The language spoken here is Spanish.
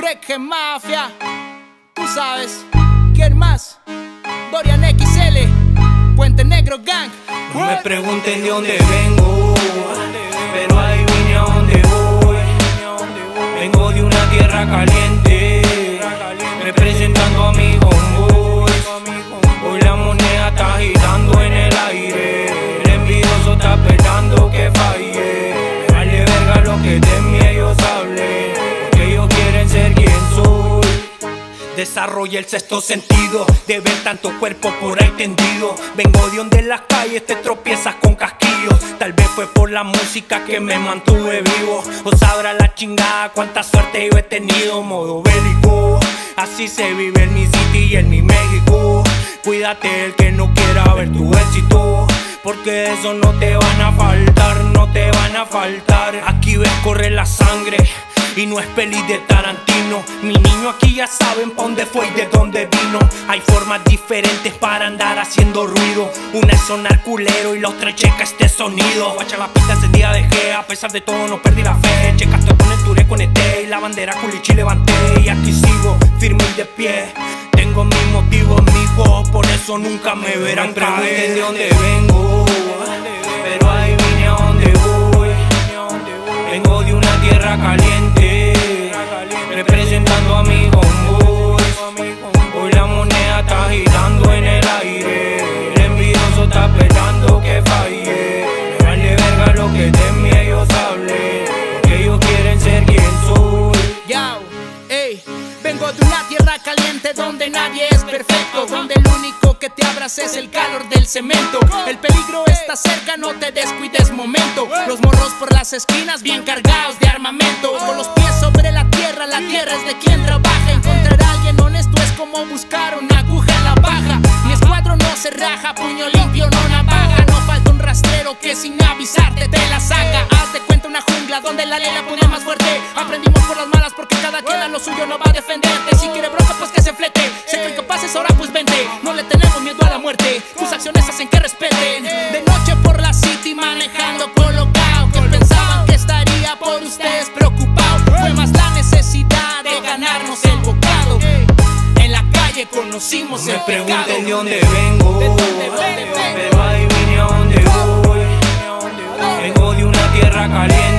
Reque Mafia, tú sabes, ¿quién más? Dorian XL, Puente Negro Gang. No me pregunten de dónde vengo, pero ahí vine a donde voy. Vengo de una tierra caliente, representando a mi homeboy. Hoy la moneda está girando en el aire, el envidioso está esperando que falle. Me vale verga lo que de mí ellos hablen, porque ellos quieren ser quien soy. Desarrolla el sexto sentido de ver tanto cuerpo por ahí tendido. Vengo de donde en las calles te tropiezas con casquillos. Tal vez fue por la música que me mantuve vivo, o sabrá la chingada cuánta suerte yo he tenido. Modo bélico, así se vive en mi city y en mi México. Cuídate el que no quiera ver tu éxito, porque eso no te van a faltar, no te van a faltar. Aquí ves correr la sangre y no es peli de Tarantino. Mi niño, aquí ya saben pa' dónde fue y de dónde vino. Hay formas diferentes para andar haciendo ruido. Una es sonar culero y la otra es checa este sonido. Guacha, la pista encendida dejé, a pesar de todo no perdí la fe. Checa, estoy con el Ture, conecté y la bandera culichi levanté. Y aquí sigo, firme y de pie. Tengo mis motivos, mijo, por eso nunca me verán caer. No me pregunten de dónde vengo, pero ahí vine a donde voy. Vengo de una tierra caliente, representando a mi homeboy. Hoy la moneda está girando en el aire, el envidioso está esperando que falle. Me vale verga lo que de mí ellos hablen, porque ellos quieren ser quien soy. Yo, ey, vengo de una tierra caliente donde nadie es perfecto, donde lo único que te abraza es el calor del cemento. El peligro está cerca, no te descuides momento. Los morros por las esquinas bien cargados de armamento, con los pies sobre la tierra es de quien trabaja. Encontrar a alguien honesto es como buscar una aguja en la paja. Mi escuadro no se raja, puño limpio, no navaja. No falta un rastrero que sin avisarte te la saca. Haz de cuenta una jungla donde la ley la pone más fuerte. Aprendimos por las malas porque cada quien a lo suyo no va a defenderte. Si quiere bronca pues que se flete, sé que incapaces ahora pues vente. No le tenemos miedo a la muerte, tus acciones hacen que respeten. De noche por la city manejando colocado, que pensaban que estaría por ustedes preocupado. Fue más la necesidad de ganarnos el bocado. En la calle conocimos el pecado. No me pregunten de dónde vengo, pero ahí vine a donde voy. Vengo de una tierra caliente,